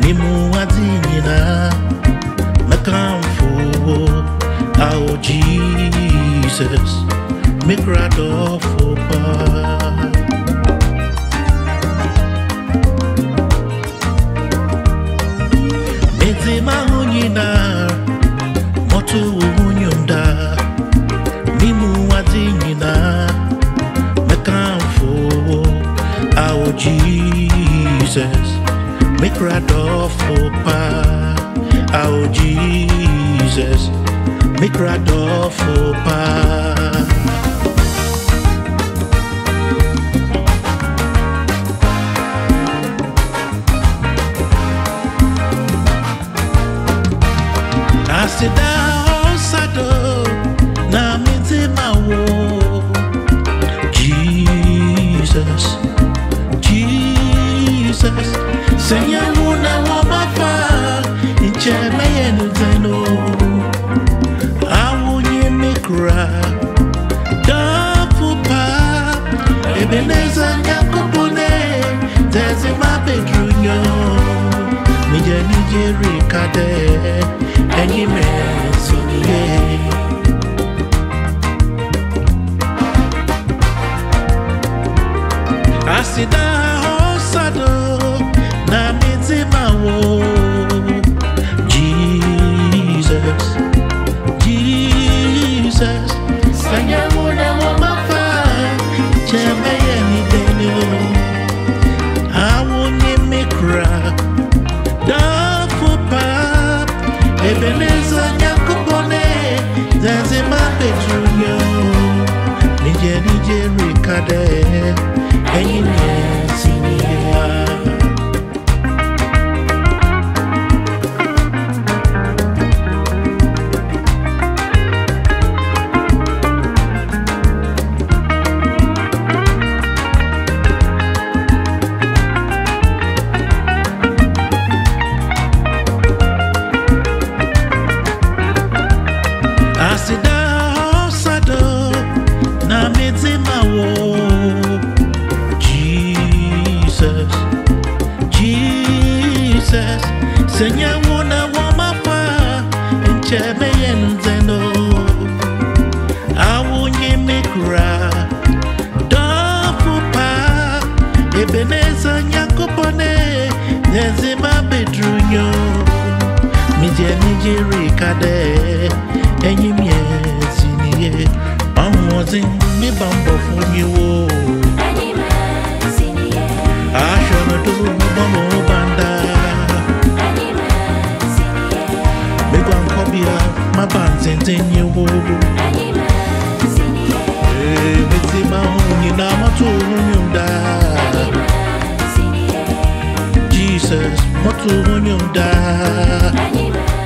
Mimu adinina Makamfu Our Jesus Make radofo pa Mezima hunyina Motu hunyunda Mimu adinina Makamfu Our Jesus Make radofo pa Our Jesus Make radofo pa Asida osado na mizima wo Jesus Jesus Senya muna wa mafa Incheme yenu zeno Awunye mikra Dafu pa Ebeneza nyakupune Tezi mabedrunyo Mije nijeri kade Enyi mezinye Asida osado na mizima wo Jesus Jesus Sanyamuna wa mafa Cheme yeni deno Awunye mikra Dafu pa Ebeneza nyakupone Zazima petrunyo Nije rikade Enyi mezinye Asida osado na mizima wo Jesus Jesus Senya wona wa mafa Ncheme yenzeno Awunye mikra Dafu pa Ebeneza nyakupone Nezima bedrunyo Nije rikade Enyi mieziniye Onwozin mi bambo funyiwo Enyi mezinye Ashonodo bambo banda Enyi mezinye Megwan kobia mabanzinzinyiwo Enyi mezinye Mizima hunyina matu hunyunda Enyi mezinye Jesus matu hunyunda Enyi mezinye